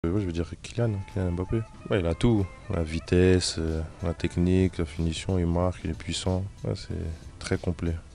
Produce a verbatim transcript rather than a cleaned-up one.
Euh, ouais, je veux dire Kylian, Kylian Mbappé. Ouais, il a tout. La vitesse, euh, la technique, la finition, il marque, il est puissant. Ouais, c'est très complet.